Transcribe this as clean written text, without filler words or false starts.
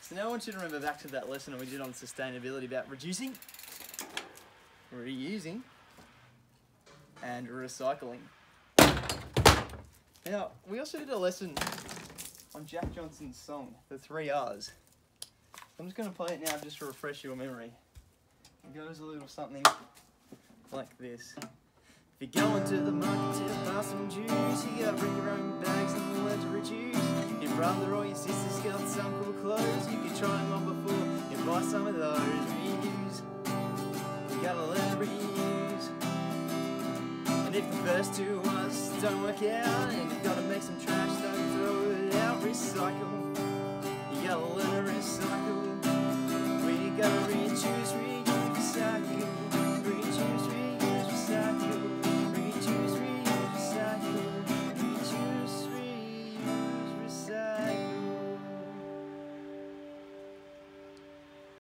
So now I want you to remember back to that lesson we did on sustainability about reducing, reusing, and recycling. Now, we also did a lesson on Jack Johnson's song, The 3 R's. I'm just going to play it now just to refresh your memory. It goes a little something like this. If you're going to the market to buy some juice, you gotta bring your own bags and learn to reduce. Your brother or your sister's got some cool clothes, you can try them on before you buy some of those. Reuse, you gotta learn to reuse. And if the first 2 ones don't work out and you've gotta make some trash, don't throw it out. Recycle,